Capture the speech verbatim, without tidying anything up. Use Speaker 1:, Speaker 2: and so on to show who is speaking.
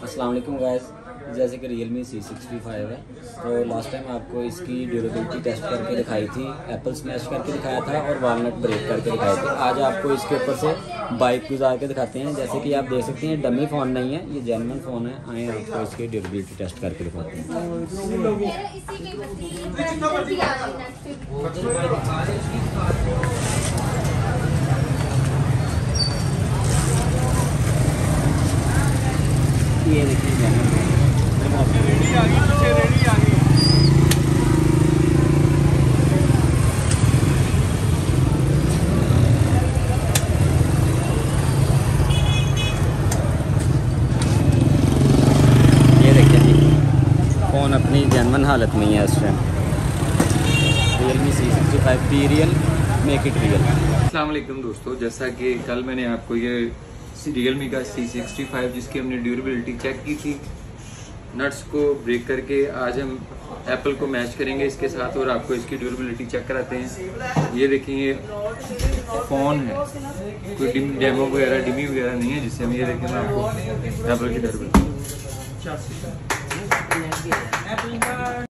Speaker 1: अस्सलाम वालेकुम गाइस। जैसे कि Realme C sixty five है, तो लास्ट टाइम आपको इसकी ड्यूरेबिलिटी टेस्ट करके दिखाई थी, एप्पल स्मैश करके दिखाया था और वालनट ब्रेक करके दिखाए थे। आज आपको इसके ऊपर से बाइक गुजार के दिखाते हैं। जैसे कि आप देख सकते हैं डमी फ़ोन नहीं है, ये जेन्युइन फ़ोन है। आए आपको इसकी ड्यूरेबिलिटी टेस्ट करके दिखाते हैं। ये देखिए जेन्युइन रेडी आ गई, पीछे रेडी आ गई। ये देखिए जी, फ़ोन अपनी जेन्युइन हालत में ही है इस time. Realme C sixty five be real, make it real.
Speaker 2: अस्सलाम वालेकुम दोस्तों, जैसा कि कल मैंने आपको ये रियल मी का सी सिक्सटी फाइव जिसकी हमने ड्यूरेबिलिटी चेक की थी, नट्स को ब्रेक करके आज हम एप्पल को मैच करेंगे इसके साथ और आपको इसकी ड्यूरेबिलिटी चेक कराते हैं। ये देखेंगे फ़ोन है, कोई डिम डेमो वगैरह डिमी वगैरह नहीं है जिससे हम ये देखें मैं आपको एप्पल की ड्यूरेबिलिटी